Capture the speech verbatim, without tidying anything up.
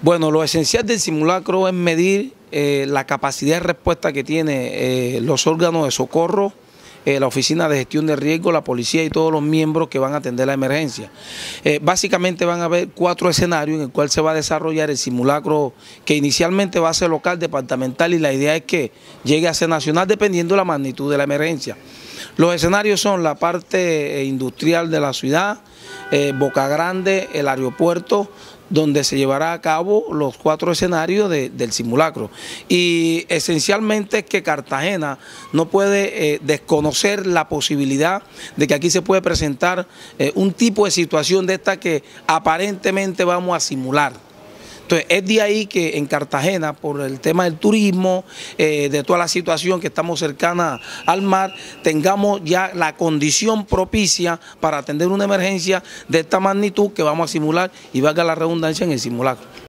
Bueno, lo esencial del simulacro es medir eh, la capacidad de respuesta que tienen eh, los órganos de socorro, eh, la Oficina de Gestión de Riesgo, la policía y todos los miembros que van a atender la emergencia. Eh, básicamente van a haber cuatro escenarios en el cual se va a desarrollar el simulacro, que inicialmente va a ser local, departamental, y la idea es que llegue a ser nacional dependiendo de la magnitud de la emergencia. Los escenarios son la parte eh, industrial de la ciudad, eh, Boca Grande, el aeropuerto, donde se llevará a cabo los cuatro escenarios de, del simulacro. Y esencialmente es que Cartagena no puede eh, desconocer la posibilidad de que aquí se puede presentar eh, un tipo de situación de esta que aparentemente vamos a simular. Entonces, es de ahí que en Cartagena, por el tema del turismo, eh, de toda la situación que estamos cercana al mar, tengamos ya la condición propicia para atender una emergencia de esta magnitud que vamos a simular, y valga la redundancia, en el simulacro.